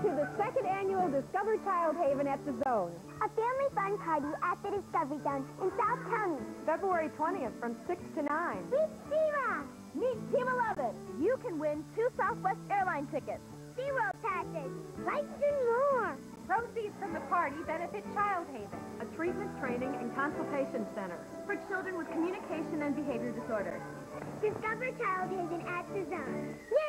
to the second annual Discover Childhaven at the Zone. A family fun party at the Discovery Zone in South County. February 20th from 6 to 9. Meet Zero. Meet Team 11. You can win 2 Southwest airline tickets. Zero passes. Lights and more. Proceeds from the party benefit Childhaven, a treatment, training, and consultation center For children with communication and behavior disorders. Discover Childhaven at the Zone.